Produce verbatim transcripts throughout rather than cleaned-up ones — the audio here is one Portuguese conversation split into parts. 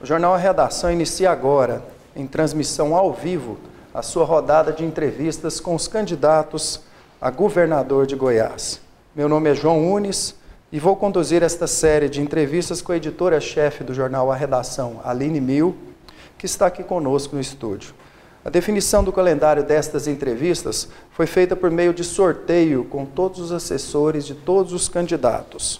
O Jornal A Redação inicia agora, em transmissão ao vivo, a sua rodada de entrevistas com os candidatos a governador de Goiás. Meu nome é João Unes e vou conduzir esta série de entrevistas com a editora-chefe do Jornal A Redação, Aline Mil, que está aqui conosco no estúdio. A definição do calendário destas entrevistas foi feita por meio de sorteio com todos os assessores de todos os candidatos.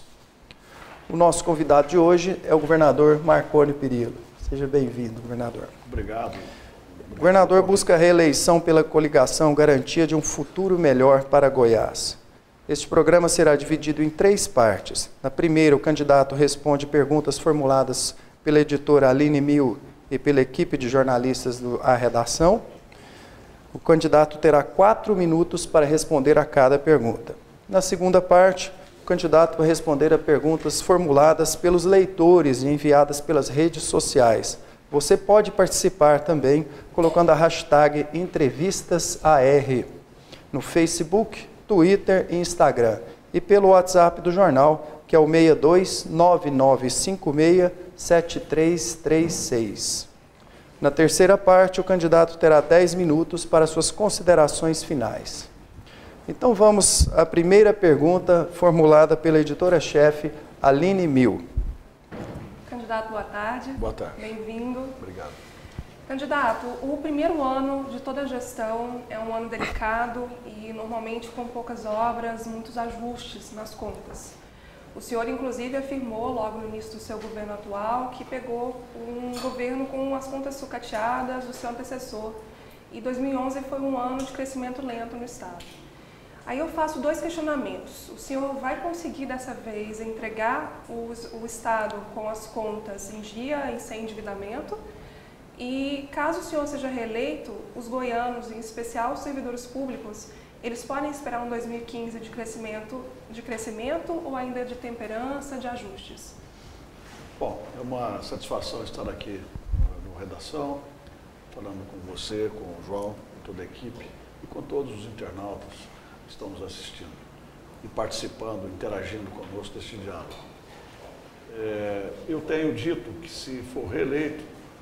O nosso convidado de hoje é o governador Marconi Perillo. Seja bem-vindo, governador. Obrigado. O governador busca a reeleição pela coligação Garantia de um Futuro Melhor para Goiás. Este programa será dividido em três partes. Na primeira, o candidato responde perguntas formuladas pela editora Aline Mil e pela equipe de jornalistas do A Redação. O candidato terá quatro minutos para responder a cada pergunta. Na segunda parte, o candidato vai responder a perguntas formuladas pelos leitores e enviadas pelas redes sociais. Você pode participar também colocando a hashtag EntrevistasAR no Facebook, Twitter e Instagram e pelo WhatsApp do jornal, que é o seis dois nove nove cinco seis sete três três seis. Na terceira parte, o candidato terá dez minutos para suas considerações finais. Então vamos à primeira pergunta formulada pela editora-chefe Aline Mil. Candidato, boa tarde. Boa tarde. Bem-vindo. Obrigado. Candidato, o primeiro ano de toda a gestão é um ano delicado e normalmente com poucas obras, muitos ajustes nas contas. O senhor, inclusive, afirmou logo no início do seu governo atual que pegou um governo com as contas sucateadas do seu antecessor e dois mil e onze foi um ano de crescimento lento no Estado. Aí eu faço dois questionamentos. O senhor vai conseguir dessa vez entregar os, o Estado com as contas em dia e sem endividamento? E caso o senhor seja reeleito, os goianos, em especial os servidores públicos, eles podem esperar um dois mil e quinze de crescimento, de crescimento ou ainda de temperança, de ajustes? Bom, é uma satisfação estar aqui no Redação, falando com você, com o João, com toda a equipe e com todos os internautas que estão nos assistindo e participando, interagindo conosco deste diálogo. É, eu tenho dito que se for reeleito,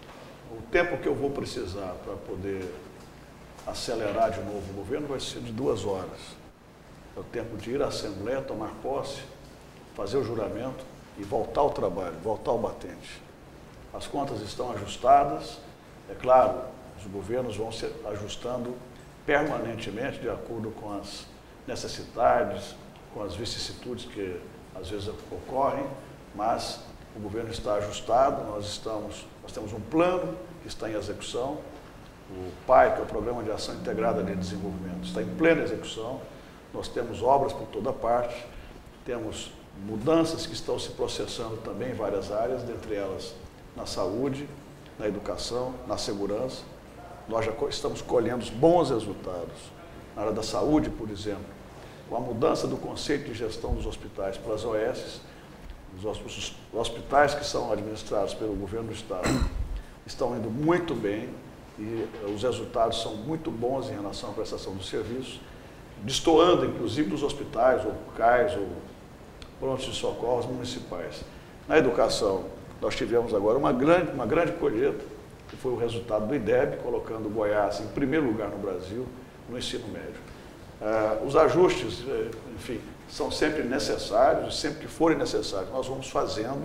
o tempo que eu vou precisar para poder acelerar de novo o governo vai ser de duas horas. É o tempo de ir à Assembleia, tomar posse, fazer o juramento e voltar ao trabalho, voltar ao batente. As contas estão ajustadas, é claro, os governos vão se ajustando permanentemente de acordo com as necessidades, com as vicissitudes que às vezes ocorrem, mas o governo está ajustado, nós, estamos, nós temos um plano que está em execução, o P A I, que é o Programa de Ação Integrada de Desenvolvimento, está em plena execução, nós temos obras por toda parte, temos mudanças que estão se processando também em várias áreas, dentre elas na saúde, na educação, na segurança. Nós já estamos colhendo bons resultados. Na área da saúde, por exemplo, com a mudança do conceito de gestão dos hospitais para as O S, os hospitais que são administrados pelo governo do Estado estão indo muito bem e os resultados são muito bons em relação à prestação do serviço, destoando inclusive dos hospitais, ou C A Is, ou prontos de socorros municipais. Na educação, nós tivemos agora uma grande, uma grande colheita, que foi o resultado do I D E B, colocando Goiás em primeiro lugar no Brasil, no ensino médio. Uh, os ajustes, enfim, são sempre necessários, e sempre que forem necessários, nós vamos fazendo.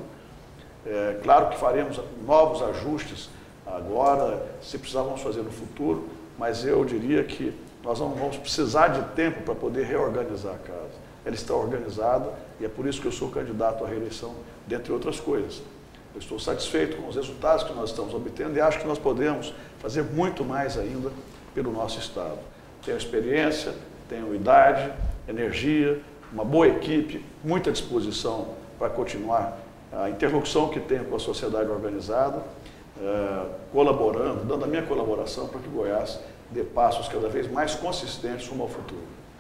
É, claro que faremos novos ajustes agora, se precisar vamos fazer no futuro, mas eu diria que nós não vamos precisar de tempo para poder reorganizar a casa. Ela está organizada e é por isso que eu sou candidato à reeleição, dentre outras coisas. Eu estou satisfeito com os resultados que nós estamos obtendo e acho que nós podemos fazer muito mais ainda pelo nosso Estado. Tenho experiência, tenho idade, energia, uma boa equipe, muita disposição para continuar a interlocução que tenho com a sociedade organizada, eh, colaborando, dando a minha colaboração para que Goiás dê passos cada vez mais consistentes rumo ao futuro.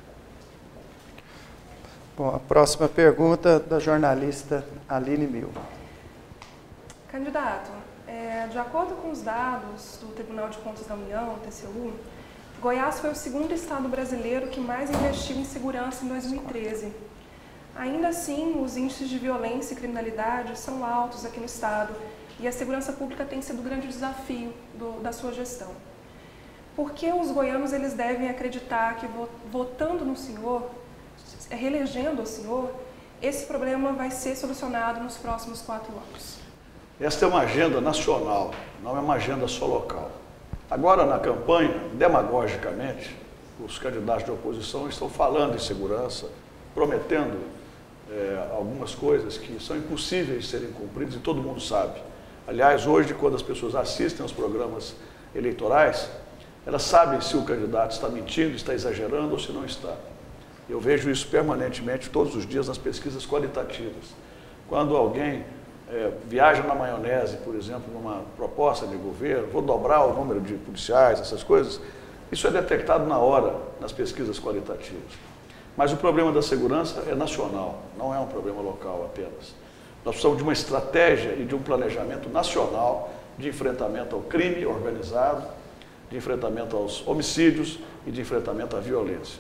Bom, a próxima pergunta da jornalista Aline Mil. Candidato, é, de acordo com os dados do Tribunal de Contas da União, T C U, Goiás foi o segundo estado brasileiro que mais investiu em segurança em dois mil e treze. Ainda assim, os índices de violência e criminalidade são altos aqui no estado, e a segurança pública tem sido o grande desafio do, da sua gestão. Por que os goianos eles devem acreditar que votando no senhor, reelegendo o senhor, esse problema vai ser solucionado nos próximos quatro anos? Esta é uma agenda nacional, não é uma agenda só local. Agora, na campanha, demagogicamente, os candidatos de oposição estão falando em segurança, prometendo é, algumas coisas que são impossíveis de serem cumpridas e todo mundo sabe. Aliás, hoje, quando as pessoas assistem aos programas eleitorais, elas sabem se o candidato está mentindo, está exagerando ou se não está. Eu vejo isso permanentemente, todos os dias, nas pesquisas qualitativas. Quando alguém é, viaja na maionese, por exemplo, numa proposta de governo, vou dobrar o número de policiais, essas coisas, isso é detectado na hora nas pesquisas qualitativas. Mas o problema da segurança é nacional, não é um problema local apenas. Nós precisamos de uma estratégia e de um planejamento nacional de enfrentamento ao crime organizado, de enfrentamento aos homicídios e de enfrentamento à violência.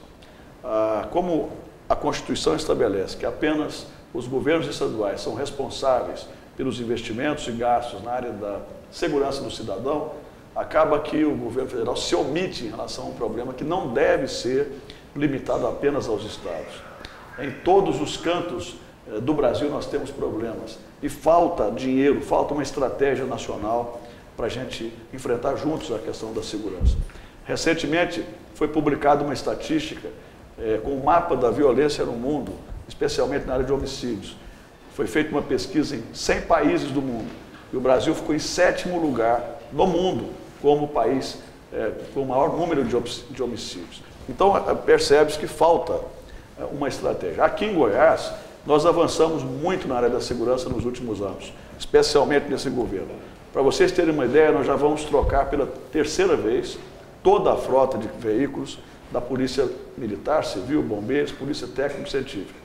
Ah, como a Constituição estabelece que apenas os governos estaduais são responsáveis pelos investimentos e gastos na área da segurança do cidadão, acaba que o governo federal se omite em relação a um problema que não deve ser limitado apenas aos estados. Em todos os cantos eh, do Brasil nós temos problemas e falta dinheiro, falta uma estratégia nacional para a gente enfrentar juntos a questão da segurança. Recentemente foi publicada uma estatística é, com o mapa da violência no mundo, especialmente na área de homicídios. Foi feita uma pesquisa em cem países do mundo e o Brasil ficou em sétimo lugar no mundo como país é, com o maior número de homicídios. Então percebe-se que falta uma estratégia. Aqui em Goiás, nós avançamos muito na área da segurança nos últimos anos, especialmente nesse governo. Para vocês terem uma ideia, nós já vamos trocar pela terceira vez toda a frota de veículos da Polícia Militar, Civil, Bombeiros, Polícia Técnico-Científica.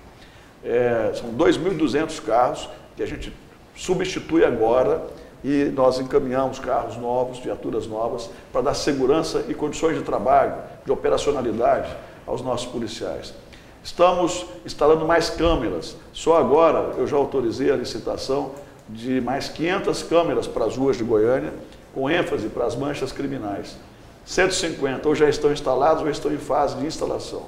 É, são dois mil e duzentos carros que a gente substitui agora e nós encaminhamos carros novos, viaturas novas, para dar segurança e condições de trabalho, de operacionalidade aos nossos policiais. Estamos instalando mais câmeras. Só agora eu já autorizei a licitação de mais quinhentas câmeras para as ruas de Goiânia, com ênfase para as manchas criminais. cento e cinquenta ou já estão instalados ou estão em fase de instalação.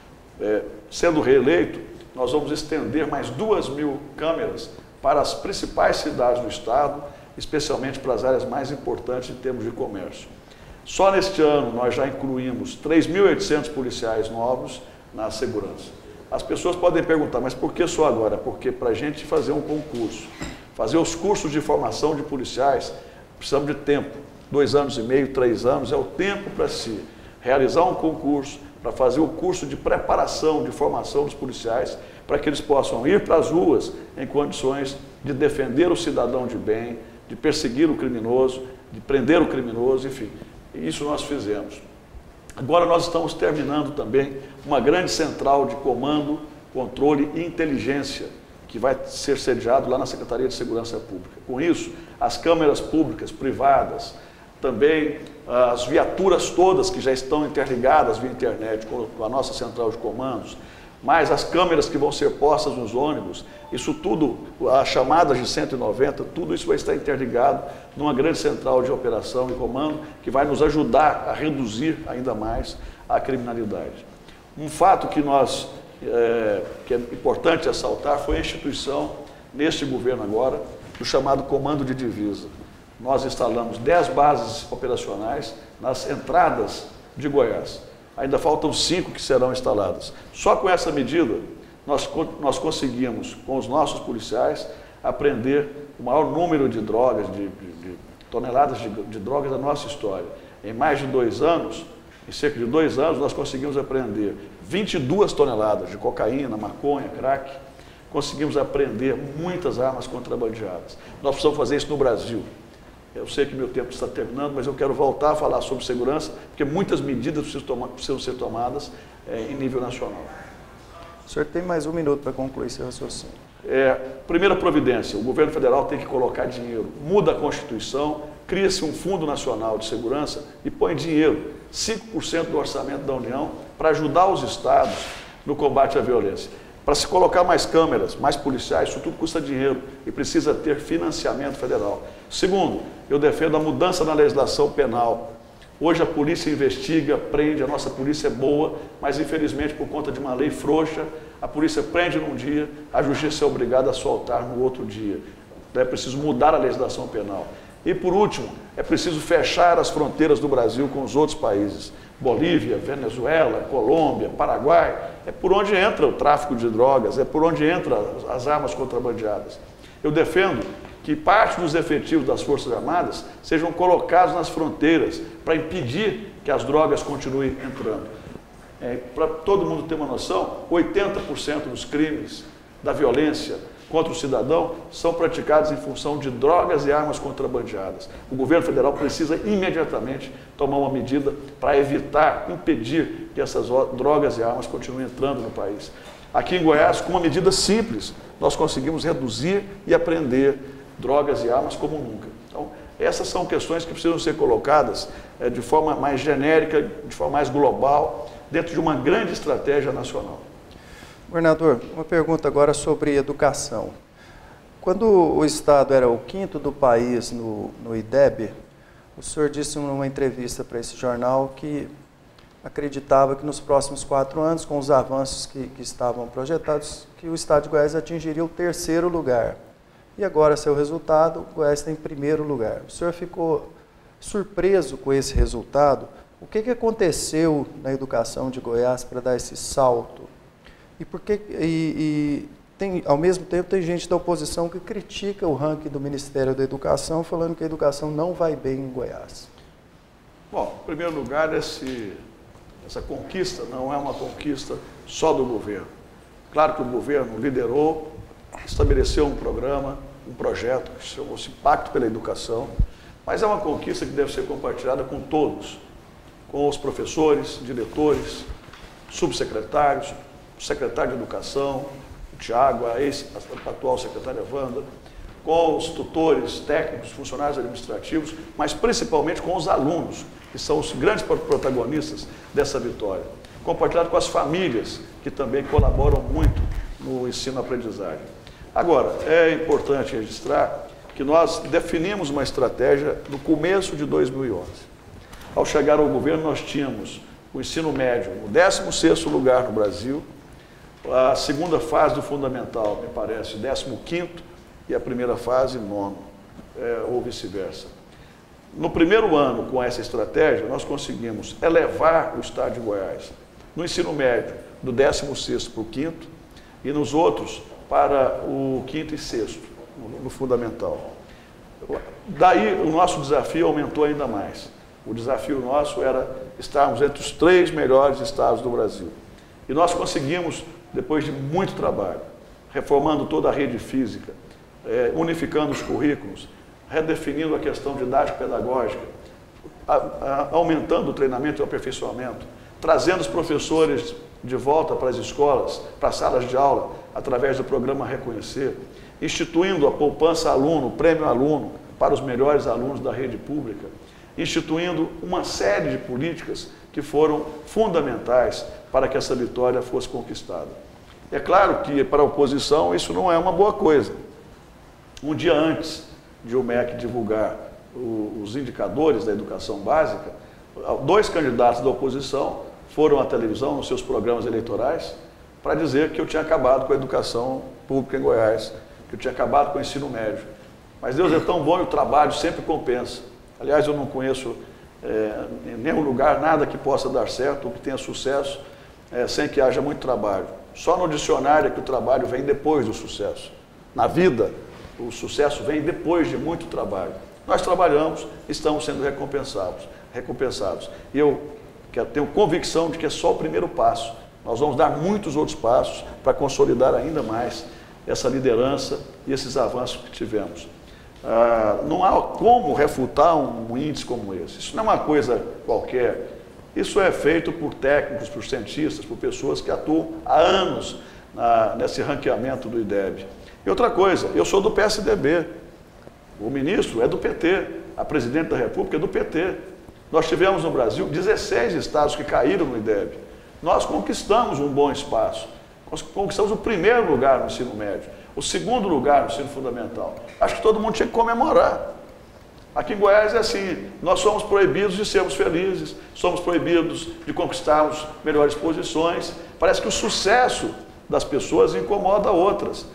É, sendo reeleito, nós vamos estender mais duas mil câmeras para as principais cidades do estado, especialmente para as áreas mais importantes em termos de comércio. Só neste ano nós já incluímos três mil e oitocentos policiais novos na segurança. As pessoas podem perguntar, mas por que só agora? Porque para a gente fazer um concurso, fazer os cursos de formação de policiais, precisamos de tempo. Dois anos e meio, três anos é o tempo para se realizar um concurso, para fazer o curso de preparação, de formação dos policiais, para que eles possam ir para as ruas em condições de defender o cidadão de bem, de perseguir o criminoso, de prender o criminoso, enfim. Isso nós fizemos. Agora nós estamos terminando também uma grande central de comando, controle e inteligência, que vai ser sediado lá na Secretaria de Segurança Pública. Com isso, as câmeras públicas, privadas, também as viaturas todas que já estão interligadas via internet com a nossa central de comandos, mais as câmeras que vão ser postas nos ônibus, isso tudo, as chamadas de cento e noventa, tudo isso vai estar interligado numa grande central de operação e comando que vai nos ajudar a reduzir ainda mais a criminalidade. Um fato que nós, é, que é importante ressaltar, foi a instituição, neste governo agora, do chamado Comando de Divisa. Nós instalamos dez bases operacionais nas entradas de Goiás. Ainda faltam cinco que serão instaladas. Só com essa medida, nós, nós conseguimos, com os nossos policiais, apreender o maior número de drogas, de, de, de toneladas de, de drogas da nossa história. Em mais de dois anos, em cerca de dois anos, nós conseguimos apreender vinte e duas toneladas de cocaína, maconha, crack. Conseguimos apreender muitas armas contrabandeadas. Nós precisamos fazer isso no Brasil. Eu sei que meu tempo está terminando, mas eu quero voltar a falar sobre segurança, porque muitas medidas precisam, tomar, precisam ser tomadas é, em nível nacional. O senhor tem mais um minuto para concluir seu raciocínio. É, primeira providência, o governo federal tem que colocar dinheiro. Muda a Constituição, cria-se um Fundo Nacional de Segurança e põe dinheiro, cinco por cento do orçamento da União, para ajudar os estados no combate à violência. Para se colocar mais câmeras, mais policiais, isso tudo custa dinheiro e precisa ter financiamento federal. Segundo, eu defendo a mudança na legislação penal. Hoje a polícia investiga, prende, a nossa polícia é boa, mas infelizmente por conta de uma lei frouxa, a polícia prende num dia, a justiça é obrigada a soltar no outro dia. É preciso mudar a legislação penal. E por último, é preciso fechar as fronteiras do Brasil com os outros países. Bolívia, Venezuela, Colômbia, Paraguai, é por onde entra o tráfico de drogas, é por onde entram as armas contrabandeadas. Eu defendo que parte dos efetivos das Forças Armadas sejam colocados nas fronteiras para impedir que as drogas continuem entrando. É, para todo mundo ter uma noção, oitenta por cento dos crimes, da violência contra o cidadão são praticados em função de drogas e armas contrabandeadas. O governo federal precisa imediatamente tomar uma medida para evitar, impedir que essas drogas e armas continuem entrando no país. Aqui em Goiás, com uma medida simples, nós conseguimos reduzir e apreender drogas e armas como nunca. Então, essas são questões que precisam ser colocadas é, de forma mais genérica, de forma mais global, dentro de uma grande estratégia nacional. Governador, uma pergunta agora sobre educação. Quando o Estado era o quinto do país no, no I D E B, o senhor disse numa entrevista para esse jornal que acreditava que nos próximos quatro anos, com os avanços que, que estavam projetados, que o Estado de Goiás atingiria o terceiro lugar. E agora, seu resultado, o Goiás está em primeiro lugar. O senhor ficou surpreso com esse resultado? O que, que aconteceu na educação de Goiás para dar esse salto? E, por que, e, e tem, ao mesmo tempo tem gente da oposição que critica o ranking do Ministério da Educação, falando que a educação não vai bem em Goiás. Bom, em primeiro lugar, esse, essa conquista não é uma conquista só do governo. Claro que o governo liderou, estabeleceu um programa, um projeto que chamou-se Pacto pela Educação, mas é uma conquista que deve ser compartilhada com todos, com os professores, diretores, subsecretários, o secretário de Educação, o Tiago, a, ex, a atual secretária Wanda, com os tutores, técnicos, funcionários administrativos, mas principalmente com os alunos, que são os grandes protagonistas dessa vitória. Compartilhado com as famílias, que também colaboram muito no ensino-aprendizagem. Agora, é importante registrar que nós definimos uma estratégia no começo de dois mil e onze. Ao chegar ao governo, nós tínhamos o ensino médio no décimo sexto lugar no Brasil, a segunda fase do fundamental, me parece, décimo quinto, e a primeira fase, nono, é, ou vice-versa. No primeiro ano, com essa estratégia, nós conseguimos elevar o Estado de Goiás, no ensino médio, do décimo sexto para o quinto, e nos outros, para o quinto e sexto, no, no fundamental. Daí, o nosso desafio aumentou ainda mais. O desafio nosso era estarmos entre os três melhores estados do Brasil. E nós conseguimos, depois de muito trabalho, reformando toda a rede física, é, unificando os currículos, redefinindo a questão didático-pedagógica, aumentando o treinamento e o aperfeiçoamento, trazendo os professores de volta para as escolas, para as salas de aula, através do programa Reconhecer, instituindo a poupança aluno, o prêmio aluno, para os melhores alunos da rede pública, instituindo uma série de políticas que foram fundamentais para que essa vitória fosse conquistada. É claro que, para a oposição, isso não é uma boa coisa. Um dia antes de o M E C divulgar o, os indicadores da educação básica, dois candidatos da oposição foram à televisão, nos seus programas eleitorais, para dizer que eu tinha acabado com a educação pública em Goiás, que eu tinha acabado com o ensino médio. Mas Deus é tão bom e o trabalho sempre compensa. Aliás, eu não conheço é, em nenhum lugar nada que possa dar certo ou que tenha sucesso é, sem que haja muito trabalho. Só no dicionário é que o trabalho vem depois do sucesso. Na vida, o sucesso vem depois de muito trabalho. Nós trabalhamos, estamos sendo recompensados. recompensados. E eu tenho convicção de que é só o primeiro passo. Nós vamos dar muitos outros passos para consolidar ainda mais essa liderança e esses avanços que tivemos. Ah, não há como refutar um índice como esse. Isso não é uma coisa qualquer. Isso é feito por técnicos, por cientistas, por pessoas que atuam há anos na, nesse ranqueamento do I D E B. E outra coisa, eu sou do P S D B. O ministro é do P T. A presidente da República é do P T. Nós tivemos no Brasil dezesseis estados que caíram no I D E B. Nós conquistamos um bom espaço. Nós conquistamos o primeiro lugar no ensino médio, o segundo lugar no ensino fundamental. Acho que todo mundo tinha que comemorar. Aqui em Goiás é assim, nós somos proibidos de sermos felizes, somos proibidos de conquistarmos melhores posições. Parece que o sucesso das pessoas incomoda outras.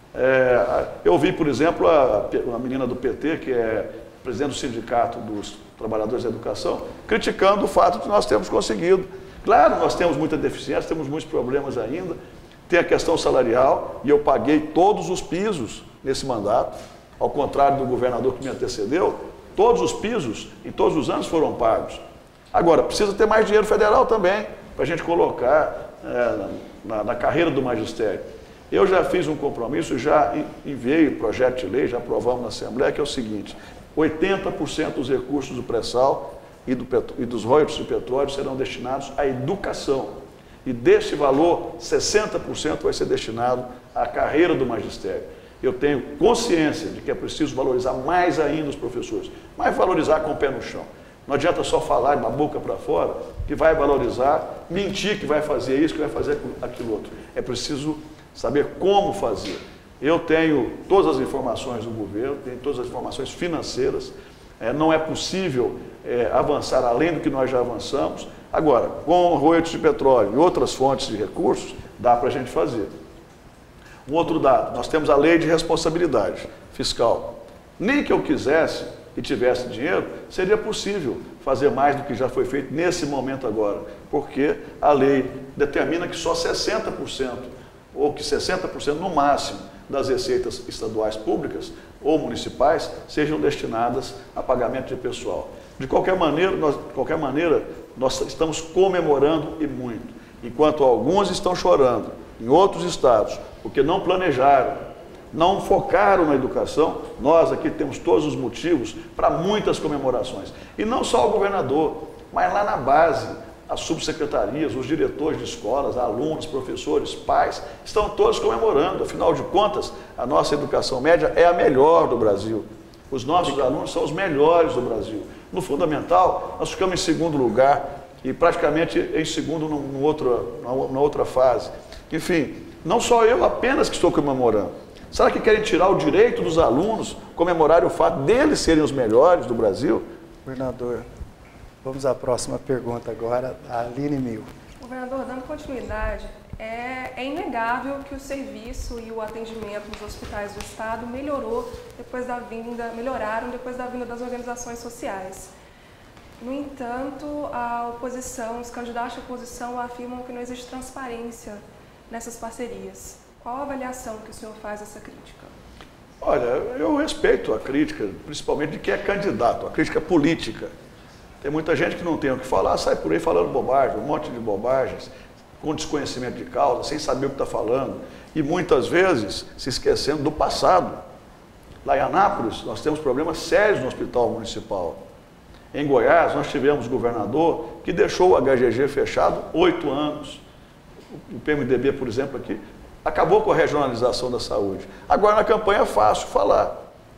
É, eu vi, por exemplo, a, a menina do P T, que é presidente do Sindicato dos Trabalhadores da Educação, criticando o fato de nós termos conseguido. Claro, nós temos muita deficiência, temos muitos problemas ainda, tem a questão salarial, e eu paguei todos os pisos nesse mandato, ao contrário do governador que me antecedeu, todos os pisos, em todos os anos, foram pagos. Agora, precisa ter mais dinheiro federal também, para a gente colocar é, na, na carreira do magistério. Eu já fiz um compromisso, já enviei o projeto de lei, já aprovamos na Assembleia, que é o seguinte: oitenta por cento dos recursos do pré-sal e, do, e dos royalties de petróleo serão destinados à educação. E deste valor, sessenta por cento vai ser destinado à carreira do magistério. Eu tenho consciência de que é preciso valorizar mais ainda os professores, mas valorizar com o pé no chão. Não adianta só falar da boca para fora que vai valorizar, mentir que vai fazer isso, que vai fazer aquilo outro. É preciso saber como fazer. Eu tenho todas as informações do governo, tenho todas as informações financeiras, é, não é possível é, avançar além do que nós já avançamos. Agora, com royalties de petróleo e outras fontes de recursos, dá para a gente fazer. Um outro dado, nós temos a lei de responsabilidade fiscal. Nem que eu quisesse e tivesse dinheiro, seria possível fazer mais do que já foi feito nesse momento agora, porque a lei determina que só sessenta por cento, ou que sessenta por cento no máximo, das receitas estaduais públicas ou municipais sejam destinadas a pagamento de pessoal. De qualquer maneira, nós, de qualquer maneira, nós estamos comemorando e muito, enquanto alguns estão chorando em outros estados, porque não planejaram, não focaram na educação. Nós aqui temos todos os motivos para muitas comemorações. E não só o governador, mas lá na base, as subsecretarias, os diretores de escolas, alunos, professores, pais, estão todos comemorando. Afinal de contas, a nossa educação média é a melhor do Brasil. Os nossos alunos são os melhores do Brasil. No fundamental, nós ficamos em segundo lugar e praticamente em segundo no, no outro, na, na outra fase. Enfim, não só eu apenas que estou comemorando. Será que querem tirar o direito dos alunos comemorarem o fato deles serem os melhores do Brasil? Governador, vamos à próxima pergunta agora, a Aline Mil. Governador, dando continuidade, é, é inegável que o serviço e o atendimento nos hospitais do Estado melhorou depois da vinda, melhoraram depois da vinda das organizações sociais. No entanto, a oposição, os candidatos à oposição afirmam que não existe transparência nessas parcerias. Qual a avaliação que o senhor faz dessa crítica? Olha, eu respeito a crítica, principalmente de quem é candidato, a crítica política. Tem muita gente que não tem o que falar, sai por aí falando bobagem, um monte de bobagens, com desconhecimento de causa, sem saber o que está falando, e muitas vezes se esquecendo do passado. Lá em Anápolis, nós temos problemas sérios no hospital municipal. Em Goiás, nós tivemos governador que deixou o H G G fechado oito anos. O P M D B, por exemplo, aqui, acabou com a regionalização da saúde. Agora, na campanha é fácil falar.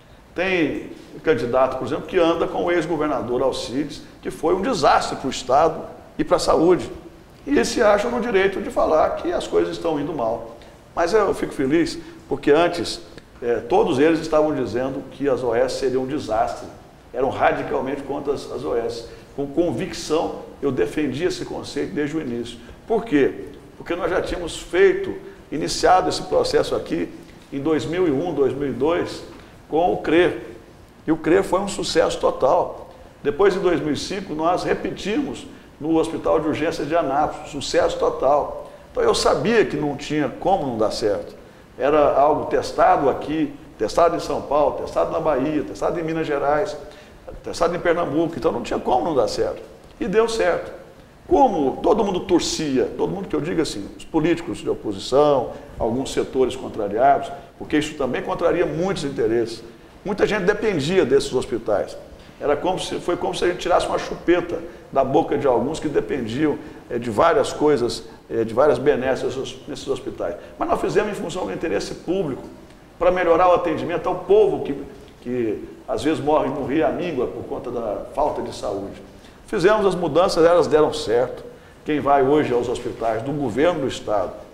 Tem candidato, por exemplo, que anda com o ex-governador Alcides, que foi um desastre para o Estado e para a saúde. E eles se acham no direito de falar que as coisas estão indo mal. Mas eu fico feliz, porque antes, é, todos eles estavam dizendo que as O S seriam um desastre. Eram radicalmente contra as, as O S. Com convicção, eu defendi esse conceito desde o início. Por quê? Porque nós já tínhamos feito, iniciado esse processo aqui em dois mil e um, dois mil e dois, com o CRE. E o CRE foi um sucesso total. Depois, em dois mil e cinco, nós repetimos no Hospital de Urgência de Anápolis, sucesso total. Então eu sabia que não tinha como não dar certo. Era algo testado aqui, testado em São Paulo, testado na Bahia, testado em Minas Gerais, testado em Pernambuco, então não tinha como não dar certo. E deu certo. Como todo mundo torcia, todo mundo que eu digo assim, os políticos de oposição, alguns setores contrariados, porque isso também contraria muitos interesses. Muita gente dependia desses hospitais. Era como se, foi como se a gente tirasse uma chupeta da boca de alguns que dependiam é, de várias coisas, é, de várias benesses nesses hospitais. Mas nós fizemos em função do interesse público, para melhorar o atendimento ao povo que, que às vezes morre, morria à míngua por conta da falta de saúde. Fizemos as mudanças, elas deram certo. Quem vai hoje aos hospitais do governo do Estado,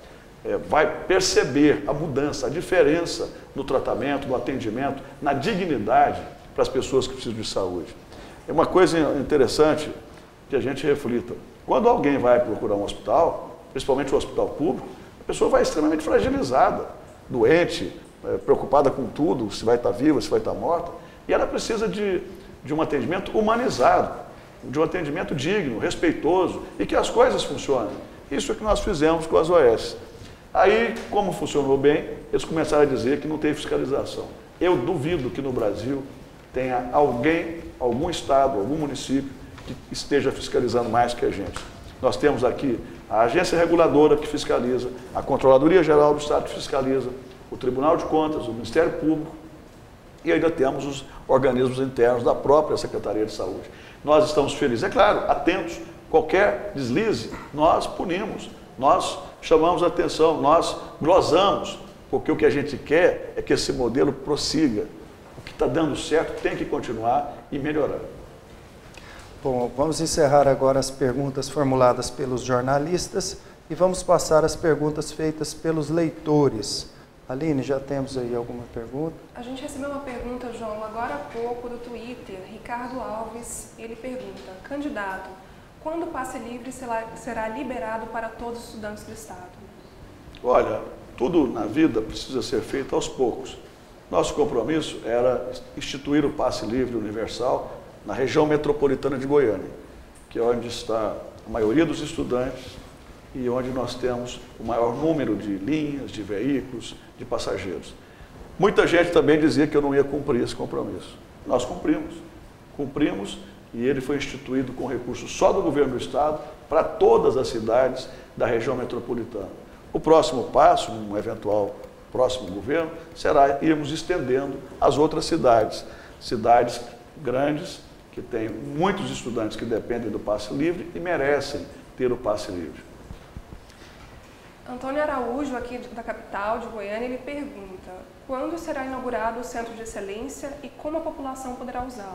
é, vai perceber a mudança, a diferença no tratamento, no atendimento, na dignidade para as pessoas que precisam de saúde. É uma coisa interessante que a gente reflita. Quando alguém vai procurar um hospital, principalmente um hospital público, a pessoa vai extremamente fragilizada, doente, é, preocupada com tudo, se vai estar viva, se vai estar morta, e ela precisa de, de um atendimento humanizado, de um atendimento digno, respeitoso, e que as coisas funcionem. Isso é que nós fizemos com as O S. Aí, como funcionou bem, eles começaram a dizer que não tem fiscalização. Eu duvido que no Brasil tenha alguém, algum estado, algum município que esteja fiscalizando mais que a gente. Nós temos aqui a agência reguladora que fiscaliza, a Controladoria Geral do Estado que fiscaliza, o Tribunal de Contas, o Ministério Público e ainda temos os organismos internos da própria Secretaria de Saúde. Nós estamos felizes, é claro, atentos, qualquer deslize, nós punimos, nós chamamos a atenção, nós glosamos, porque o que a gente quer é que esse modelo prossiga. O que está dando certo tem que continuar e melhorar. Bom, vamos encerrar agora as perguntas formuladas pelos jornalistas e vamos passar às perguntas feitas pelos leitores. Aline, já temos aí alguma pergunta? A gente recebeu uma pergunta, João, agora há pouco do Twitter. Ricardo Alves, ele pergunta: candidato, quando o passe livre será, será liberado para todos os estudantes do Estado? Olha, tudo na vida precisa ser feito aos poucos. Nosso compromisso era instituir o passe livre universal na região metropolitana de Goiânia, que é onde está a maioria dos estudantes e onde nós temos o maior número de linhas, de veículos, de passageiros. Muita gente também dizia que eu não ia cumprir esse compromisso. Nós cumprimos, cumprimos e ele foi instituído com recursos só do governo do Estado para todas as cidades da região metropolitana. O próximo passo, num eventual próximo governo, será irmos estendendo às outras cidades, cidades grandes, que têm muitos estudantes que dependem do passe livre e merecem ter o passe livre. Antônio Araújo, aqui da capital de Goiânia, ele pergunta: quando será inaugurado o Centro de Excelência e como a população poderá usá-lo?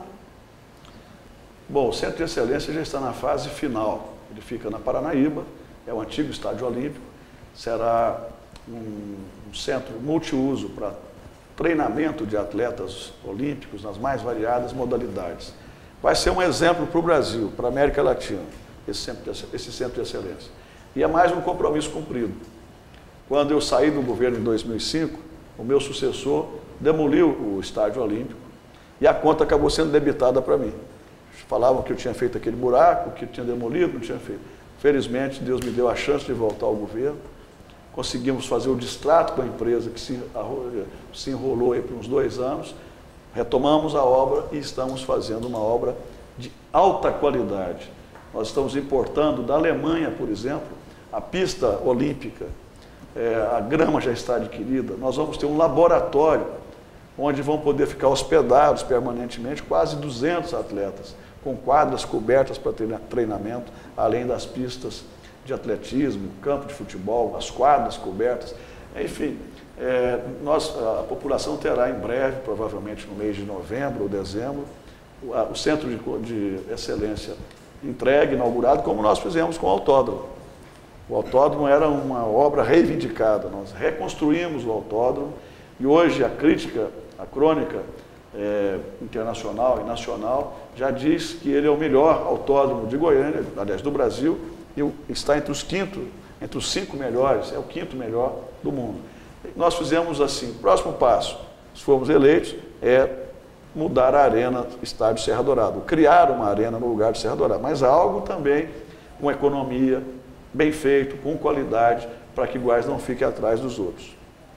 Bom, o Centro de Excelência já está na fase final. Ele fica na Paranaíba, é o antigo Estádio Olímpico, será um, um centro multiuso para treinamento de atletas olímpicos nas mais variadas modalidades. Vai ser um exemplo para o Brasil, para a América Latina, esse centro, de, esse centro de excelência. E é mais um compromisso cumprido. Quando eu saí do governo em dois mil e cinco, o meu sucessor demoliu o Estádio Olímpico e a conta acabou sendo debitada para mim. Falavam que eu tinha feito aquele buraco, que eu tinha demolido, não tinha feito. Felizmente, Deus me deu a chance de voltar ao governo. Conseguimos fazer o distrato com a empresa que se, se enrolou aí por uns dois anos. Retomamos a obra e estamos fazendo uma obra de alta qualidade. Nós estamos importando da Alemanha, por exemplo, a pista olímpica, é, a grama já está adquirida. Nós vamos ter um laboratório onde vão poder ficar hospedados permanentemente quase duzentos atletas, com quadras cobertas para treinamento, além das pistas de atletismo, campo de futebol, as quadras cobertas, enfim. É, nós, a população terá em breve, provavelmente no mês de novembro ou dezembro, o, a, o Centro de, de Excelência entregue, inaugurado, como nós fizemos com o autódromo. O autódromo era uma obra reivindicada, nós reconstruímos o autódromo e hoje a crítica, a crônica é, internacional e nacional já diz que ele é o melhor autódromo de Goiânia, aliás, do Brasil, e está entre os quinto, entre os cinco melhores, é o quinto melhor do mundo. Nós fizemos assim, próximo passo, se formos eleitos, é mudar a arena Estádio Serra Dourada, criar uma arena no lugar de Serra Dourada, mas algo também com economia, bem feito, com qualidade, para que Goiás não fique atrás dos outros.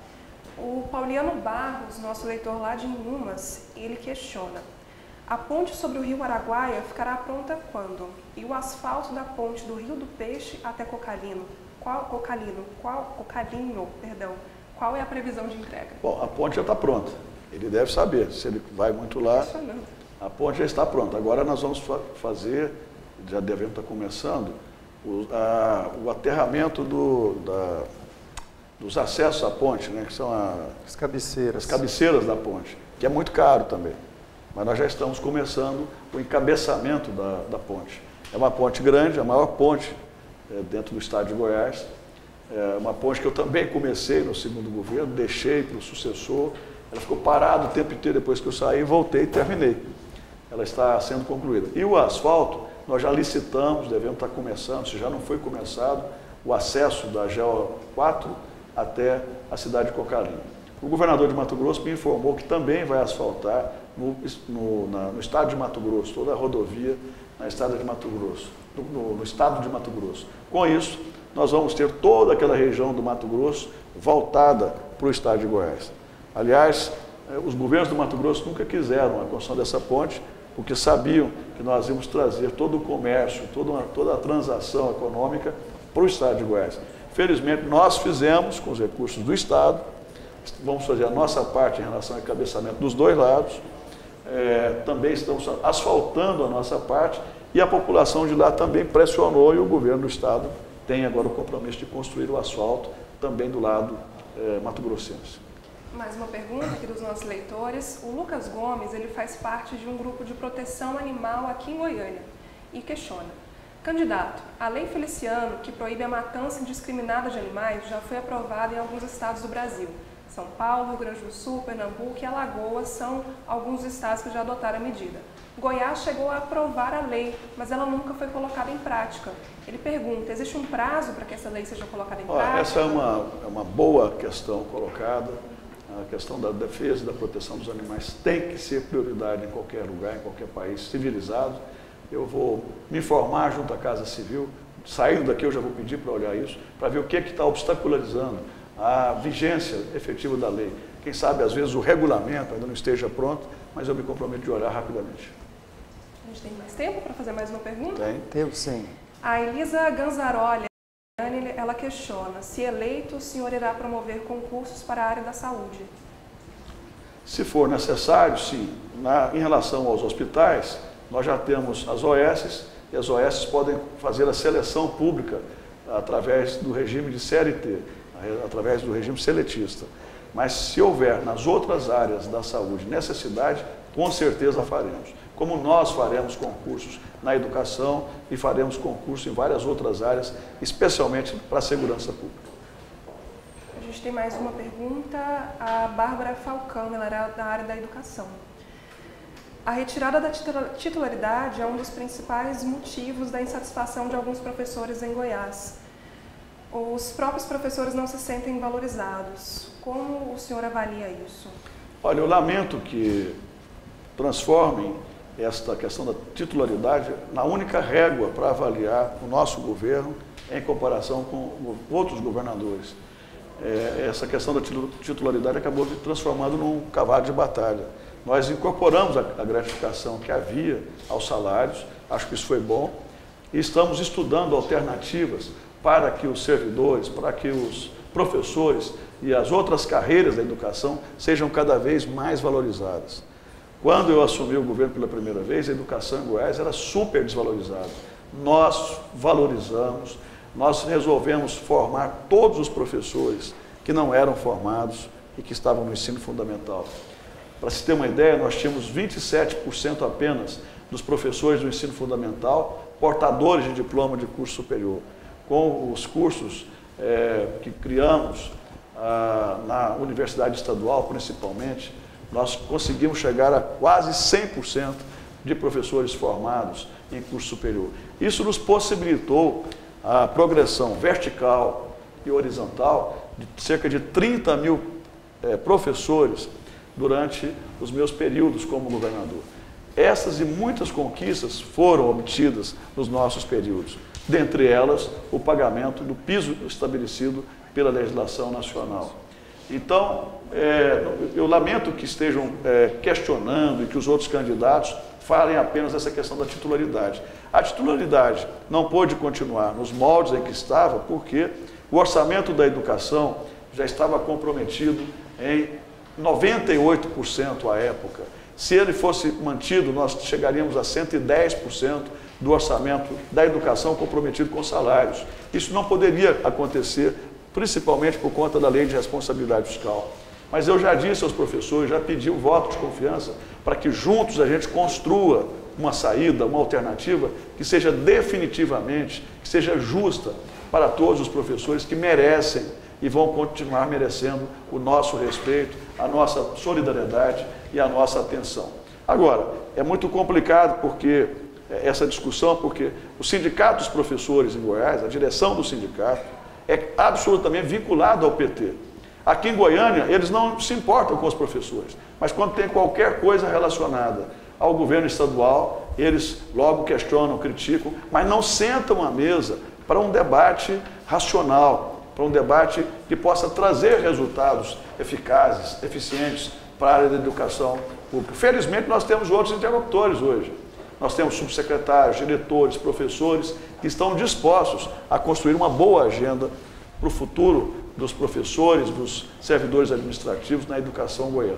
O Pauliano Barros, nosso leitor lá de Inhumas, ele questiona: a ponte sobre o rio Araguaia ficará pronta quando? E o asfalto da ponte do Rio do Peixe até Cocalino? Qual, Cocalino, qual, Cocalino, perdão, qual é a previsão de entrega? Bom, a ponte já está pronta. Ele deve saber, se ele vai muito lá, a ponte já está pronta. Agora nós vamos fa fazer, já devemos estar começando, o, a, o aterramento do, da, dos acessos à ponte, né, que são a, as cabeceiras. as cabeceiras da ponte, que é muito caro também. Mas nós já estamos começando o encabeçamento da, da ponte. É uma ponte grande, a maior ponte é, dentro do estado de Goiás, é, uma ponte que eu também comecei no segundo governo, deixei para o sucessor, ela ficou parada o tempo inteiro depois que eu saí, voltei e terminei. Ela está sendo concluída. E o asfalto, nós já licitamos, devemos estar começando, se já não foi começado, o acesso da G E O quatro até a cidade de Cocalinho. O governador de Mato Grosso me informou que também vai asfaltar no, no, na, no estado de Mato Grosso, toda a rodovia na estrada de Mato Grosso, no, no estado de Mato Grosso. Com isso, nós vamos ter toda aquela região do Mato Grosso voltada para o estado de Goiás. Aliás, os governos do Mato Grosso nunca quiseram a construção dessa ponte, porque sabiam que nós íamos trazer todo o comércio, toda, uma, toda a transação econômica para o estado de Goiás. Felizmente, nós fizemos com os recursos do estado, vamos fazer a nossa parte em relação ao encabeçamento dos dois lados, é, também estamos asfaltando a nossa parte e a população de lá também pressionou e o governo do estado tem agora o compromisso de construir o asfalto também do lado é, mato-grossense. Mais uma pergunta aqui dos nossos leitores. O Lucas Gomes, ele faz parte de um grupo de proteção animal aqui em Goiânia e questiona: candidato, a Lei Feliciano, que proíbe a matança indiscriminada de animais, já foi aprovada em alguns estados do Brasil. São Paulo, Rio Grande do Sul, Pernambuco e Alagoas são alguns estados que já adotaram a medida. Goiás chegou a aprovar a lei, mas ela nunca foi colocada em prática. Ele pergunta, existe um prazo para que essa lei seja colocada em Olha, prática? essa é uma, é uma boa questão colocada. A questão da defesa e da proteção dos animais tem que ser prioridade em qualquer lugar, em qualquer país civilizado. Eu vou me informar junto à Casa Civil, saindo daqui eu já vou pedir para olhar isso, para ver o que é que está obstaculizando a vigência efetiva da lei. Quem sabe, às vezes, o regulamento ainda não esteja pronto, mas eu me comprometo de olhar rapidamente. A gente tem mais tempo para fazer mais uma pergunta? Tem. Temos sim. A Elisa Ganzaroli, ela questiona, se eleito, o senhor irá promover concursos para a área da saúde? Se for necessário, sim. Na, em relação aos hospitais, nós já temos as O S e as O S podem fazer a seleção pública através do regime de C L T, através do regime seletista. Mas se houver nas outras áreas da saúde necessidade, com certeza faremos. Como nós faremos concursos na educação e faremos concursos em várias outras áreas, especialmente para a segurança pública. A gente tem mais uma pergunta, a Bárbara Falcão, ela era da área da educação. A retirada da titularidade é um dos principais motivos da insatisfação de alguns professores em Goiás. Os próprios professores não se sentem valorizados. Como o senhor avalia isso? Olha, eu lamento que transformem esta questão da titularidade na única régua para avaliar o nosso governo em comparação com outros governadores. É, essa questão da titularidade acabou se transformando num cavalo de batalha. Nós incorporamos a, a gratificação que havia aos salários, acho que isso foi bom, e estamos estudando alternativas para que os servidores, para que os professores e as outras carreiras da educação sejam cada vez mais valorizadas. Quando eu assumi o governo pela primeira vez, a educação em Goiás era super desvalorizada. Nós valorizamos, nós resolvemos formar todos os professores que não eram formados e que estavam no ensino fundamental. Para se ter uma ideia, nós tínhamos vinte e sete por cento apenas dos professores do ensino fundamental portadores de diploma de curso superior. Com os cursos é, que criamos ah, na Universidade Estadual, principalmente, nós conseguimos chegar a quase cem por cento de professores formados em curso superior. Isso nos possibilitou a progressão vertical e horizontal de cerca de trinta mil é, professores durante os meus períodos como governador. Essas e muitas conquistas foram obtidas nos nossos períodos, dentre elas o pagamento do piso estabelecido pela legislação nacional. Então, é, eu lamento que estejam é, questionando e que os outros candidatos falem apenas dessa questão da titularidade. A titularidade não pôde continuar nos moldes em que estava, porque o orçamento da educação já estava comprometido em noventa e oito por cento à época. Se ele fosse mantido, nós chegaríamos a cento e dez por cento do orçamento da educação comprometido com salários. Isso não poderia acontecer, principalmente por conta da lei de responsabilidade fiscal. Mas eu já disse aos professores, já pedi o voto de confiança para que juntos a gente construa uma saída, uma alternativa que seja definitivamente, que seja justa para todos os professores que merecem e vão continuar merecendo o nosso respeito, a nossa solidariedade e a nossa atenção. Agora, é muito complicado porque essa discussão, porque o sindicato dos professores em Goiás, a direção do sindicato, é absolutamente vinculado ao P T. Aqui em Goiânia, eles não se importam com os professores, mas quando tem qualquer coisa relacionada ao governo estadual, eles logo questionam, criticam, mas não sentam à mesa para um debate racional, para um debate que possa trazer resultados eficazes, eficientes para a área da educação pública. Felizmente, nós temos outros interlocutores hoje. Nós temos subsecretários, diretores, professores que estão dispostos a construir uma boa agenda para o futuro dos professores, dos servidores administrativos na educação goiana.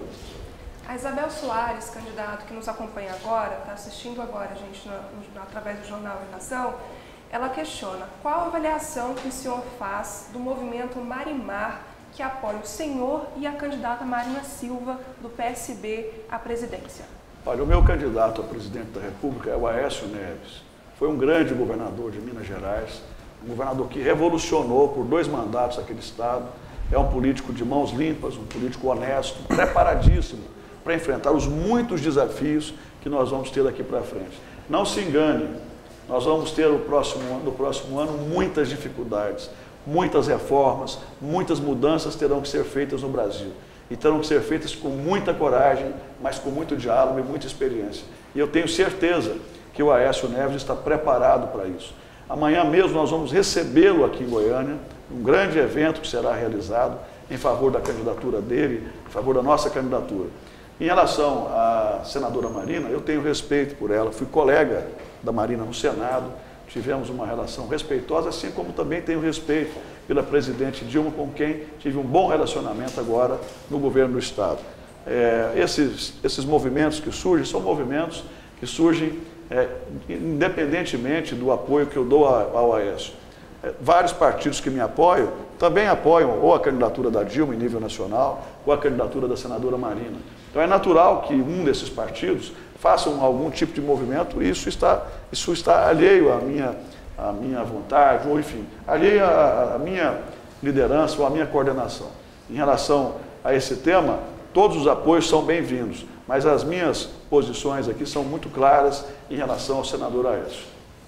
A Isabel Soares, candidato que nos acompanha agora, está assistindo agora a gente na, no, através do Jornal Redação, ela questiona qual a avaliação que o senhor faz do movimento Marimar, que apoia o senhor e a candidata Marina Silva, do P S B, à presidência. Olha, o meu candidato a presidente da República é o Aécio Neves. Foi um grande governador de Minas Gerais, um governador que revolucionou por dois mandatos aquele estado. É um político de mãos limpas, um político honesto, preparadíssimo para enfrentar os muitos desafios que nós vamos ter daqui para frente. Não se engane, nós vamos ter no próximo, no próximo ano muitas dificuldades, muitas reformas, muitas mudanças terão que ser feitas no Brasil. E terão que ser feitas com muita coragem, mas com muito diálogo e muita experiência. E eu tenho certeza que o Aécio Neves está preparado para isso. Amanhã mesmo nós vamos recebê-lo aqui em Goiânia, um grande evento que será realizado em favor da candidatura dele, em favor da nossa candidatura. Em relação à senadora Marina, eu tenho respeito por ela, fui colega da Marina no Senado, tivemos uma relação respeitosa, assim como também tenho respeito pela presidente Dilma, com quem tive um bom relacionamento agora no governo do Estado. É, esses, esses movimentos que surgem são movimentos que surgem é, independentemente do apoio que eu dou ao Aécio. É, vários partidos que me apoiam também apoiam ou a candidatura da Dilma em nível nacional ou a candidatura da senadora Marina. Então é natural que um desses partidos façam algum tipo de movimento e isso está, isso está alheio à minha, à minha vontade, ou enfim, alheio à, à minha liderança ou à minha coordenação. Em relação a esse tema, todos os apoios são bem-vindos, mas as minhas posições aqui são muito claras em relação ao senador Aécio.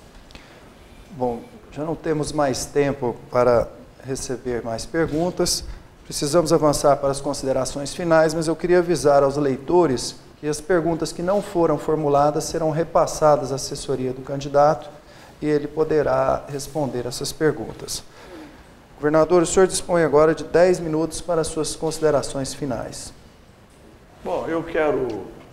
Bom, já não temos mais tempo para receber mais perguntas. Precisamos avançar para as considerações finais, mas eu queria avisar aos leitores que as perguntas que não foram formuladas serão repassadas à assessoria do candidato e ele poderá responder essas perguntas. Governador, o senhor dispõe agora de dez minutos para as suas considerações finais. Bom, eu quero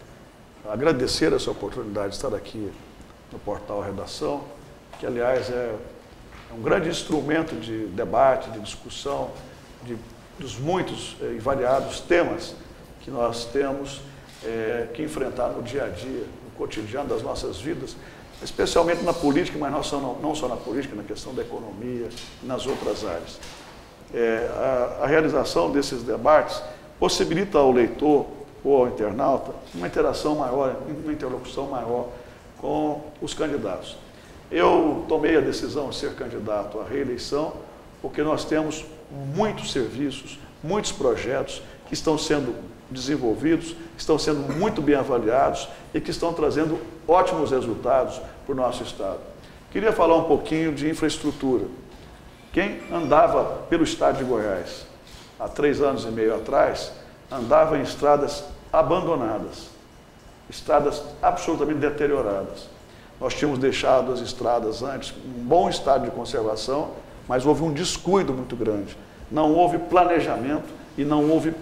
agradecer essa oportunidade de estar aqui no Portal Redação, que, aliás, é um grande instrumento de debate, de discussão, de dos muitos e variados temas que nós temos é, que enfrentar no dia a dia, no cotidiano das nossas vidas, especialmente na política, mas não só, não, não só na política, na questão da economia e nas outras áreas. É, a, a realização desses debates possibilita ao leitor ou ao internauta uma interação maior, uma interlocução maior com os candidatos. Eu tomei a decisão de ser candidato à reeleição porque nós temos muitos serviços, muitos projetos que estão sendo desenvolvidos, estão sendo muito bem avaliados e que estão trazendo ótimos resultados para o nosso Estado. Queria falar um pouquinho de infraestrutura. Quem andava pelo Estado de Goiás há três anos e meio atrás, andava em estradas abandonadas, estradas absolutamente deterioradas. Nós tínhamos deixado as estradas antes em bom estado de conservação, mas houve um descuido muito grande. Não houve planejamento e não houve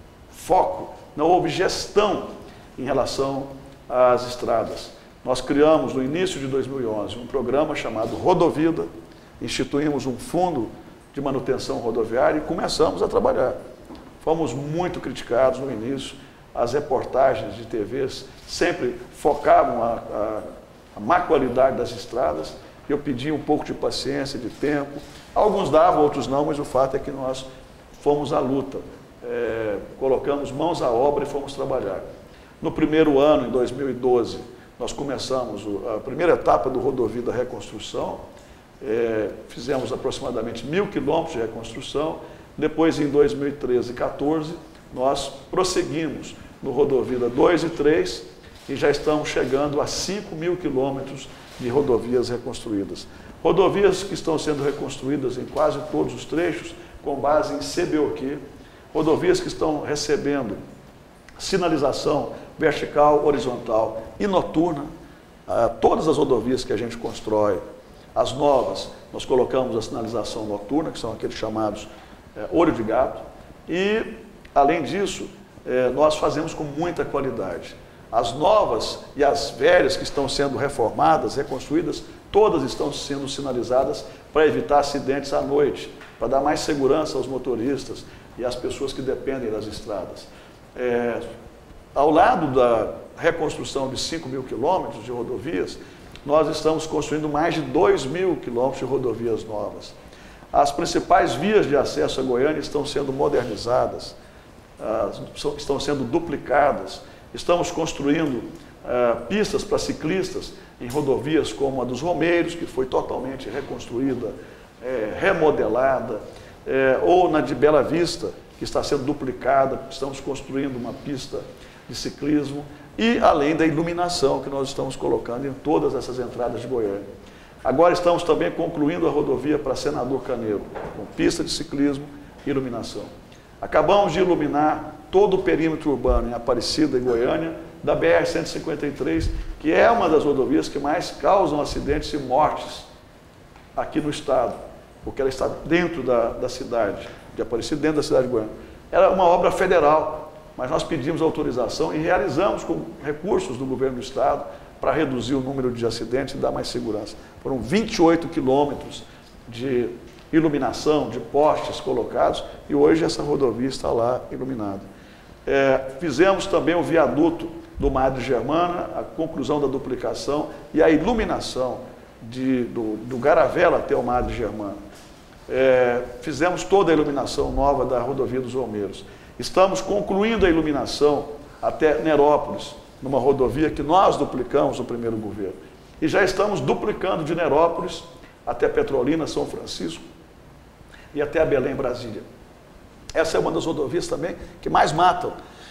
foco, não houve gestão em relação às estradas. Nós criamos, no início de dois mil e onze, um programa chamado Rodovida, instituímos um fundo de manutenção rodoviária e começamos a trabalhar. Fomos muito criticados no início, as reportagens de T Vs sempre focavam a, a, a má qualidade das estradas. Eu pedi um pouco de paciência, de tempo. Alguns davam, outros não, mas o fato é que nós fomos à luta. É, colocamos mãos à obra e fomos trabalhar. No primeiro ano, em dois mil e doze, nós começamos a primeira etapa do Rodovida Reconstrução, é, fizemos aproximadamente mil quilômetros de reconstrução. Depois, em dois mil e treze e dois mil e quatorze, nós prosseguimos no Rodovia dois e três e já estamos chegando a cinco mil quilômetros de rodovias reconstruídas. Rodovias que estão sendo reconstruídas em quase todos os trechos, com base em C B O Q, rodovias que estão recebendo sinalização vertical, horizontal e noturna. Ah, todas as rodovias que a gente constrói, as novas, nós colocamos a sinalização noturna, que são aqueles chamados é, olho de gato, e, além disso, é, nós fazemos com muita qualidade. As novas e as velhas que estão sendo reformadas, reconstruídas, todas estão sendo sinalizadas para evitar acidentes à noite, para dar mais segurança aos motoristas e às pessoas que dependem das estradas. É, ao lado da reconstrução de cinco mil quilômetros de rodovias, nós estamos construindo mais de dois mil quilômetros de rodovias novas. As principais vias de acesso a Goiânia estão sendo modernizadas, estão sendo duplicadas. Estamos construindo uh, pistas para ciclistas em rodovias como a dos Romeiros, que foi totalmente reconstruída, é, remodelada, é, ou na de Bela Vista, que está sendo duplicada. Estamos construindo uma pista de ciclismo e além da iluminação que nós estamos colocando em todas essas entradas de Goiânia. Agora estamos também concluindo a rodovia para Senador Caneiro, com pista de ciclismo e iluminação. Acabamos de iluminar todo o perímetro urbano em Aparecida e Goiânia, da B R cento e cinquenta e três, que é uma das rodovias que mais causam acidentes e mortes aqui no estado, porque ela está dentro da, da cidade de Aparecida, dentro da cidade de Goiânia. Era uma obra federal, mas nós pedimos autorização e realizamos com recursos do governo do estado para reduzir o número de acidentes e dar mais segurança. Foram vinte e oito quilômetros de iluminação, de postes colocados, e hoje essa rodovia está lá iluminada. É, fizemos também o viaduto do Madre Germana, a conclusão da duplicação e a iluminação de, do, do Garavela até o Madre Germana. É, fizemos toda a iluminação nova da rodovia dos Romeiros. Estamos concluindo a iluminação até Nerópolis, numa rodovia que nós duplicamos no primeiro governo. E já estamos duplicando de Nerópolis até Petrolina, São Francisco e até a Belém, Brasília. Essa é uma das rodovias também que mais matam.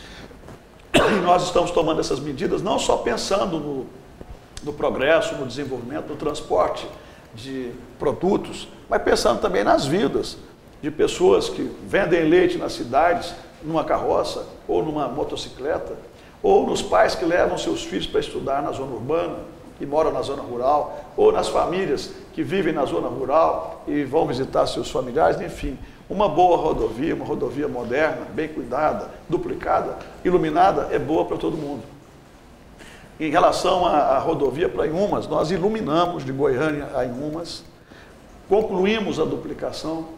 E nós estamos tomando essas medidas não só pensando no, no progresso, no desenvolvimento, no transporte de produtos, mas pensando também nas vidas de pessoas que vendem leite nas cidades, numa carroça ou numa motocicleta, ou nos pais que levam seus filhos para estudar na zona urbana e moram na zona rural, ou nas famílias que vivem na zona rural e vão visitar seus familiares, enfim. Uma boa rodovia, uma rodovia moderna, bem cuidada, duplicada, iluminada, é boa para todo mundo. Em relação à, à rodovia para Inhumas, nós iluminamos de Goiânia a Inhumas, concluímos a duplicação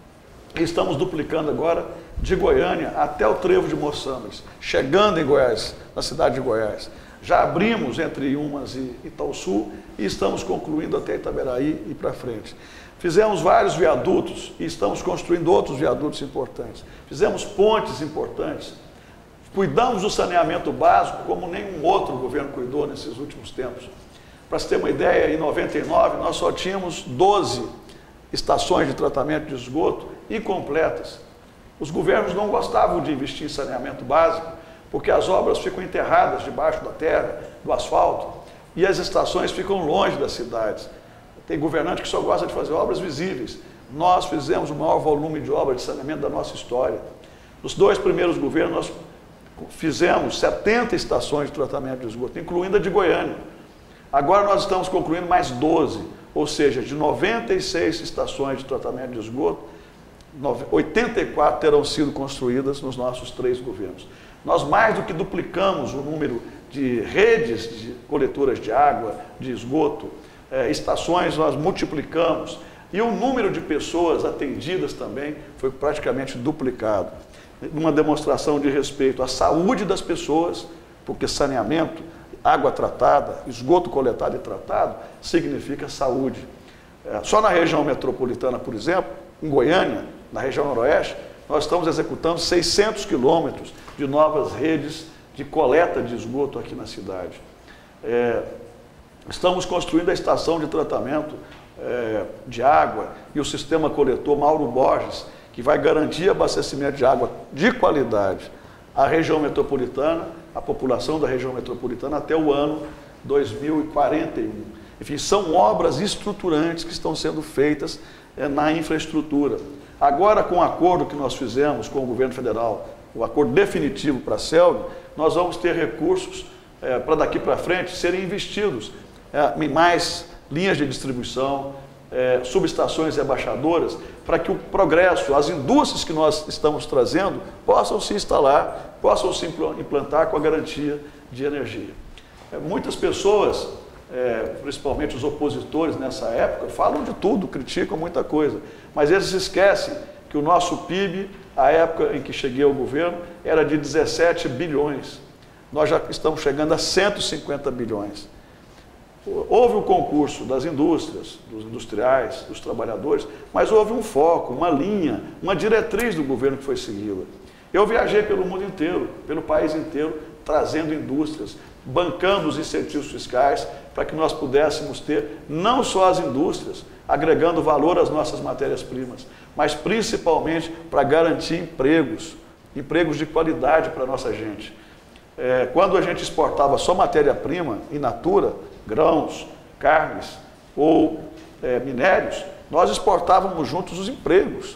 e estamos duplicando agora de Goiânia até o trevo de Moçambas, chegando em Goiás, na cidade de Goiás. Já abrimos entre Inhumas e Itaúsu e estamos concluindo até Itaberaí e para frente. Fizemos vários viadutos e estamos construindo outros viadutos importantes. Fizemos pontes importantes. Cuidamos do saneamento básico como nenhum outro governo cuidou nesses últimos tempos. Para se ter uma ideia, em noventa e nove nós só tínhamos doze estações de tratamento de esgoto incompletas. Os governos não gostavam de investir em saneamento básico, porque as obras ficam enterradas debaixo da terra, do asfalto, e as estações ficam longe das cidades. Tem governante que só gosta de fazer obras visíveis. Nós fizemos o maior volume de obras de saneamento da nossa história. Nos dois primeiros governos, nós fizemos setenta estações de tratamento de esgoto, incluindo a de Goiânia. Agora nós estamos concluindo mais doze, ou seja, de noventa e seis estações de tratamento de esgoto, oitenta e quatro terão sido construídas nos nossos três governos. Nós mais do que duplicamos o número de redes de coletoras de água, de esgoto, eh, estações nós multiplicamos e o número de pessoas atendidas também foi praticamente duplicado. Uma demonstração de respeito à saúde das pessoas, porque saneamento, água tratada, esgoto coletado e tratado, significa saúde. Eh, só na região metropolitana, por exemplo, em Goiânia, na região noroeste, nós estamos executando seiscentos quilômetros de novas redes de coleta de esgoto aqui na cidade. É, estamos construindo a estação de tratamento é, de água e o sistema coletor Mauro Borges, que vai garantir abastecimento de água de qualidade à região metropolitana, à população da região metropolitana até o ano dois mil e quarenta e um. Enfim, são obras estruturantes que estão sendo feitas é, na infraestrutura. Agora, com o acordo que nós fizemos com o governo federal, o acordo definitivo para a CELG, nós vamos ter recursos é, para daqui para frente serem investidos é, em mais linhas de distribuição, é, subestações e abaixadoras, para que o progresso, as indústrias que nós estamos trazendo, possam se instalar, possam se implantar com a garantia de energia. É, muitas pessoas, é, principalmente os opositores nessa época, falam de tudo, criticam muita coisa, mas eles esquecem que o nosso P I B, a época em que cheguei ao governo, era de dezessete bilhões. Nós já estamos chegando a cento e cinquenta bilhões. Houve o concurso das indústrias, dos industriais, dos trabalhadores, mas houve um foco, uma linha, uma diretriz do governo que foi seguida. Eu viajei pelo mundo inteiro, pelo país inteiro, trazendo indústrias, bancando os incentivos fiscais para que nós pudéssemos ter não só as indústrias, agregando valor às nossas matérias-primas, mas principalmente para garantir empregos, empregos de qualidade para a nossa gente. É, quando a gente exportava só matéria-prima in natura, grãos, carnes ou é, minérios, nós exportávamos juntos os empregos.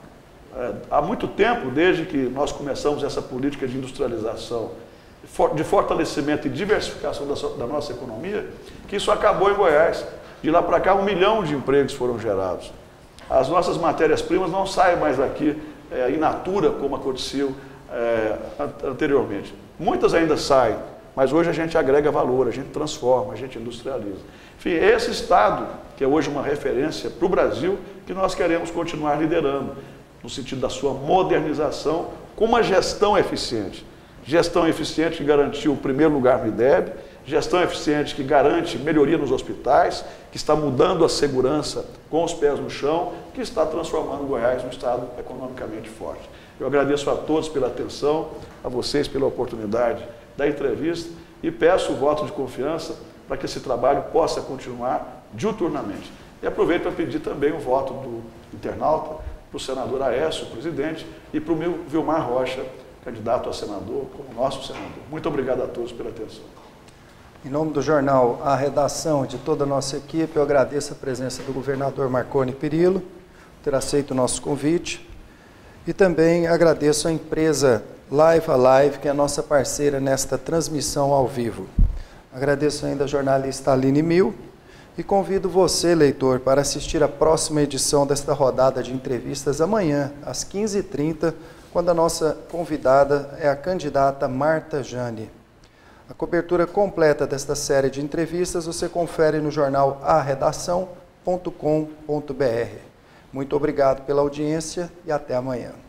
É, há muito tempo, desde que nós começamos essa política de industrialização, de fortalecimento e diversificação da, da nossa economia, que isso acabou em Goiás. De lá para cá, um milhão de empregos foram gerados. As nossas matérias-primas não saem mais daqui é, in natura, como aconteceu é, anteriormente. Muitas ainda saem, mas hoje a gente agrega valor, a gente transforma, a gente industrializa. Enfim, esse Estado, que é hoje uma referência para o Brasil, que nós queremos continuar liderando, no sentido da sua modernização, com uma gestão eficiente. Gestão eficiente que garantiu o primeiro lugar no I D E B, gestão eficiente que garante melhoria nos hospitais, que está mudando a segurança com os pés no chão, que está transformando Goiás num estado economicamente forte. Eu agradeço a todos pela atenção, a vocês pela oportunidade da entrevista e peço o voto de confiança para que esse trabalho possa continuar diuturnamente. E aproveito para pedir também o voto do internauta para o senador Aécio, presidente, e para o meu Vilmar Rocha, candidato a senador, como nosso senador. Muito obrigado a todos pela atenção. Em nome do jornal A Redação e de toda a nossa equipe, eu agradeço a presença do governador Marconi Perillo, por ter aceito o nosso convite, e também agradeço a empresa Live Alive, que é a nossa parceira nesta transmissão ao vivo. Agradeço ainda a jornalista Aline Mil e convido você, leitor, para assistir a próxima edição desta rodada de entrevistas amanhã, às quinze e trinta, quando a nossa convidada é a candidata Marta Jane. A cobertura completa desta série de entrevistas você confere no jornal a redação ponto com ponto br. Muito obrigado pela audiência e até amanhã.